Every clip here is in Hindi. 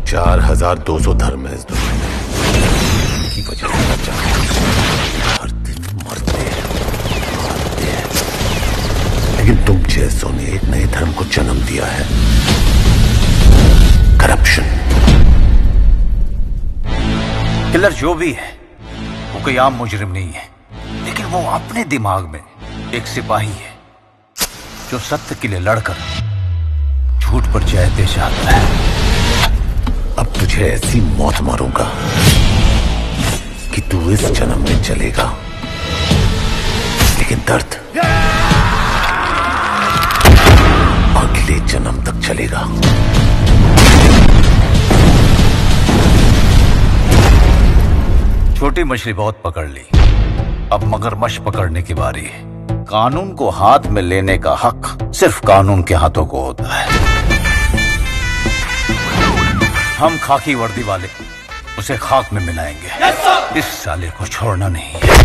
4200 धर्म है इस दुनिया में की वजह से बचा हर दिन मरते हैं। लेकिन तुम जैसों ने एक नए धर्म को जन्म दिया है, करप्शन। किलर जो भी है वो कोई आम मुजरिम नहीं है, लेकिन वो अपने दिमाग में एक सिपाही है जो सत्य के लिए लड़कर झूठ पर जय दे चाहता है। अब तुझे ऐसी मौत मारूंगा कि तू इस जन्म में चलेगा, लेकिन दर्द अगले जन्म तक चलेगा। छोटी मछली बहुत पकड़ ली, अब मगरमच्छ पकड़ने की बारी है। कानून को हाथ में लेने का हक सिर्फ कानून के हाथों को होता है। हम खाकी वर्दी वाले उसे खाक में मिलाएंगे। इस साले को छोड़ना नहीं है।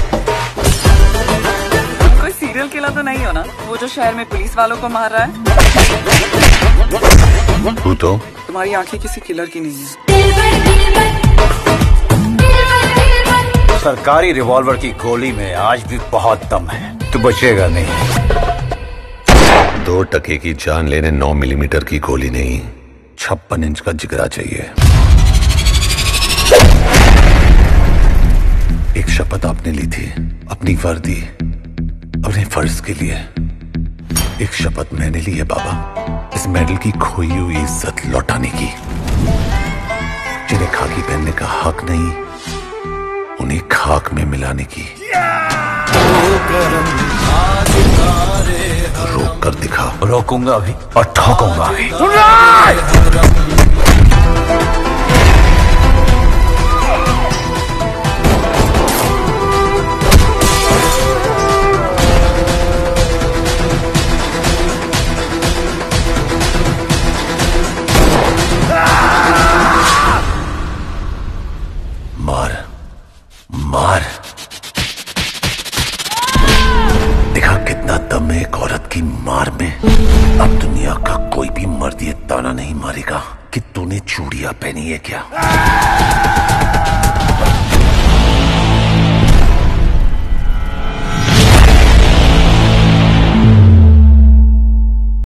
कोई सीरियल किलर तो नहीं हो ना, वो जो शहर में पुलिस वालों को मार रहा है? तू तो तुम्हारी आंखें किसी किलर की नहीं है। सरकारी रिवॉल्वर की गोली में आज भी बहुत दम है, तू बचेगा नहीं। 2 टके की जान लेने 9 मिलीमीटर की गोली नहीं, 56 इंच का जिगरा चाहिए। एक शपथ आपने ली थी अपनी वर्दी, अपने फर्ज के लिए। एक शपथ मैंने ली है बाबा, इस मेडल की खोई हुई इज्जत लौटाने की। जिन्हें खाकी पहनने का हक नहीं, उन्हें खाक में मिलाने की। रोक कर दिखा। रोकूंगा भी और ठोकूंगा भी। मार मार, देखा कितना दम है एक औरत की मार में। अब दुनिया का कोई भी मर्द ये ताना नहीं मारेगा कि तूने चूड़ियां पहनी है क्या।